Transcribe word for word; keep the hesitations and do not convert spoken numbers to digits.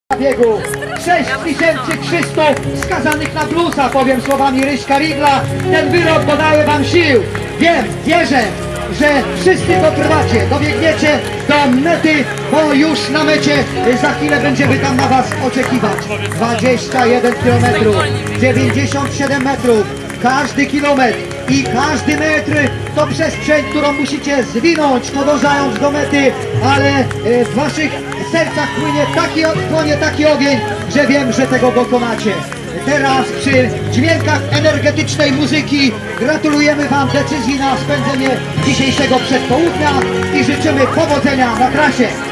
biegu sześć tysięcy trzysta skazanych na bluesa, powiem słowami Ryśka Rigla. Ten wyrok dodaje wam sił. Wiem, wierzę, że wszyscy dotrwacie, dobiegniecie do mety, bo już na mecie za chwilę będziemy tam na was oczekiwać. dwadzieścia jeden kilometrów, dziewięćdziesiąt siedem metrów, każdy kilometr i każdy metr to przestrzeń, którą musicie zwinąć, podążając do mety, ale w waszych sercach płynie taki, płonie taki ogień, że wiem, że tego dokonacie. Teraz przy dźwiękach energetycznej muzyki gratulujemy wam decyzji na spędzenie dzisiejszego przedpołudnia i życzymy powodzenia na trasie.